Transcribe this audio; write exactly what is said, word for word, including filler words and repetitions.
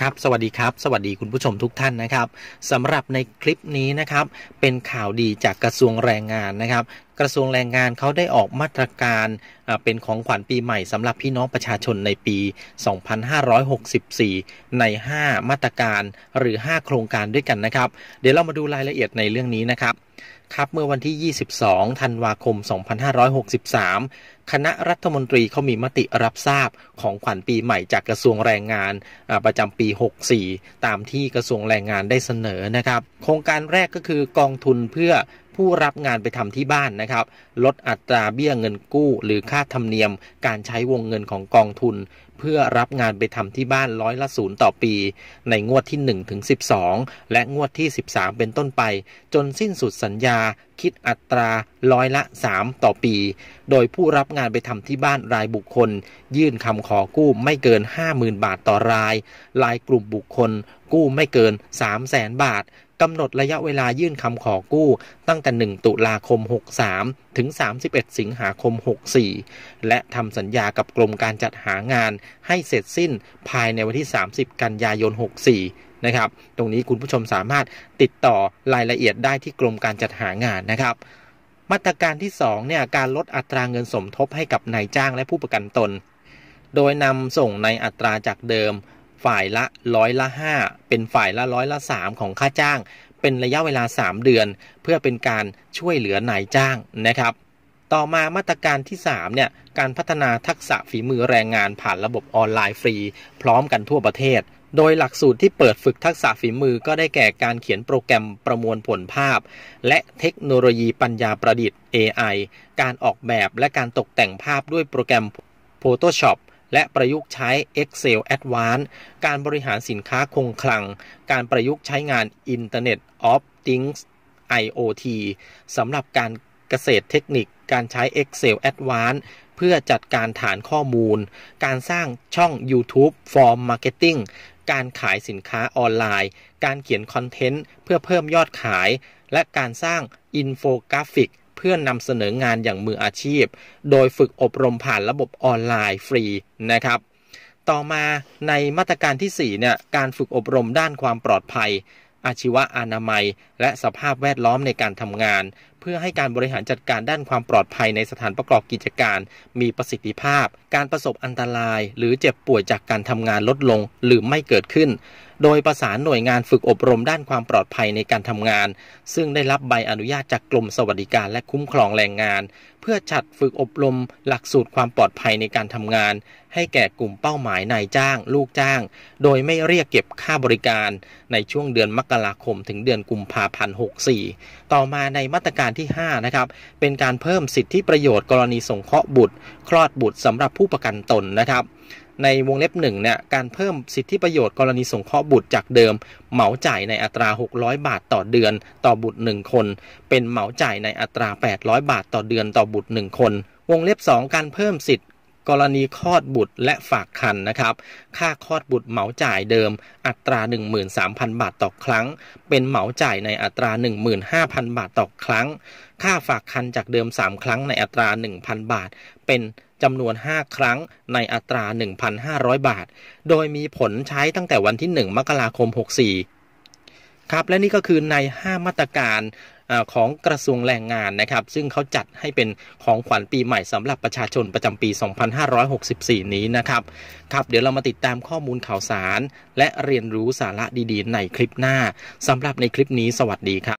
ครับสวัสดีครับสวัสดีคุณผู้ชมทุกท่านนะครับสำหรับในคลิปนี้นะครับเป็นข่าวดีจากกระทรวงแรงงานนะครับกระทรวงแรงงานเขาได้ออกมาตรการเป็นของขวัญปีใหม่สำหรับพี่น้องประชาชนในปีสองพันห้าร้อยหกสิบสี่ในห้ามาตรการหรือห้าโครงการด้วยกันนะครับเดี๋ยวเรามาดูรายละเอียดในเรื่องนี้นะครับครับเมื่อวันที่ยี่สิบสองธันวาคมสองพันห้าร้อยหกสิบสามคณะรัฐมนตรีเขามีมติรับทราบของขวัญปีใหม่จากกระทรวงแรงงานประจำปีหกสิบสี่ตามที่กระทรวงแรงงานได้เสนอนะครับโครงการแรกก็คือกองทุนเพื่อผู้รับงานไปทำที่บ้านนะครับลดอัตราเบี้ยเงินกู้หรือค่าธรรมเนียมการใช้วงเงินของกองทุนเพื่อรับงานไปทำที่บ้านร้อยละศูนย์ต่อปีในงวดที่หนึ่งถึงสิบสองและงวดที่สิบสามเป็นต้นไปจนสิ้นสุดสัญญาคิดอัตราร้อยละสามต่อปีโดยผู้รับงานไปทำที่บ้านรายบุคคลยื่นคำขอกู้ไม่เกิน ห้าหมื่น บาทต่อรายรายกลุ่มบุคคลกู้ไม่เกิน สามแสน บาทกำหนดระยะเวลายื่นคำขอกู้ตั้งแต่หนึ่งตุลาคมหกสิบสามถึงสามสิบเอ็ดสิงหาคมหกสิบสี่และทำสัญญากับกรมการจัดหางานให้เสร็จสิ้นภายในวันที่สามสิบกันยายนหกสิบสี่นะครับตรงนี้คุณผู้ชมสามารถติดต่อรายละเอียดได้ที่กรมการจัดหางานนะครับมาตรการที่สองเนี่ยการลดอัตราเงินสมทบให้กับนายจ้างและผู้ประกันตนโดยนำส่งในอัตราจากเดิมฝ่ายละร้อยละห้าเป็นฝ่ายละร้อยละสามของค่าจ้างเป็นระยะเวลาสามเดือนเพื่อเป็นการช่วยเหลือนายจ้างนะครับต่อมามาตรการที่สามเนี่ยการพัฒนาทักษะฝีมือแรงงานผ่านระบบออนไลน์ฟรีพร้อมกันทั่วประเทศโดยหลักสูตรที่เปิดฝึกทักษะฝีมือก็ได้แก่การเขียนโปรแกรมประมวลผลภาพและเทคโนโลยีปัญญาประดิษฐ์ เอ ไอ การออกแบบและการตกแต่งภาพด้วยโปรแกรม Photoshopและประยุกต์ใช้ Excel Advanced การบริหารสินค้าคงคลังการประยุกต์ใช้งาน Internet of Things ไอ โอ ที สำหรับการเกษตรเทคนิคการใช้ Excel Advanced เพื่อจัดการฐานข้อมูลการสร้างช่อง YouTube for Marketing การขายสินค้าออนไลน์การเขียนคอนเทนต์เพื่อเพิ่มยอดขายและการสร้างอินโฟกราฟิกเพื่อนำเสนองานอย่างมืออาชีพโดยฝึกอบรมผ่านระบบออนไลน์ฟรีนะครับต่อมาในมาตรการที่สี่เนี่ยการฝึกอบรมด้านความปลอดภัยอาชีวะอนามัยและสภาพแวดล้อมในการทำงานเพื่อให้การบริหารจัดการด้านความปลอดภัยในสถานประกอบกิจการมีประสิทธิภาพการประสบอันตรายหรือเจ็บป่วยจากการทำงานลดลงหรือไม่เกิดขึ้นโดยประสานหน่วยงานฝึกอบรมด้านความปลอดภัยในการทำงานซึ่งได้รับใบอนุญาตจากกรมสวัสดิการและคุ้มครองแรงงานเพื่อจัดฝึกอบรมหลักสูตรความปลอดภัยในการทำงานให้แก่กลุ่มเป้าหมายนายจ้างลูกจ้างโดยไม่เรียกเก็บค่าบริการในช่วงเดือนมกราคมถึงเดือนกุมภาพันธ์หกสิบสี่ต่อมาในมาตรการที่ห้านะครับเป็นการเพิ่มสิทธิประโยชน์กรณีสงเคราะห์บุตรคลอดบุตรสำหรับผู้ประกันตนนะครับในวงเล็บหนึ่งเนี่ยการเพิ่มสิทธิประโยชน์กรณีสงเคราะห์บุตรจากเดิมเหมาจ่ายในอัตราหกร้อยบาทต่อเดือนต่อบุตรหนึ่งคนเป็นเหมาจ่ายในอัตราแปดร้อยบาทต่อเดือนต่อบุตรหนึ่งคนวงเล็บสองการเพิ่มสิทธิกรณีคลอดบุตรและฝากครรภ์นะครับค่าคลอดบุตรเหมาจ่ายเดิมอัตรา หนึ่งหมื่นสามพัน บาทต่อครั้งเป็นเหมาจ่ายในอัตรา หนึ่งหมื่นห้าพัน บาทต่อครั้งค่าฝากครรภ์จากเดิมสามครั้งในอัตรา หนึ่งพัน บาทเป็นจำนวนห้าครั้งในอัตรา หนึ่งพันห้าร้อย บาทโดยมีผลใช้ตั้งแต่วันที่หนึ่งมกราคมหกสิบสี่ครับและนี่ก็คือในห้ามาตรการของกระทรวงแรงงานนะครับซึ่งเขาจัดให้เป็นของขวัญปีใหม่สำหรับประชาชนประจำปีสองพันห้าร้อยหกสิบสี่นี้นะครับครับเดี๋ยวเรามาติดตามข้อมูลข่าวสารและเรียนรู้สาระดีๆในคลิปหน้าสำหรับในคลิปนี้สวัสดีครับ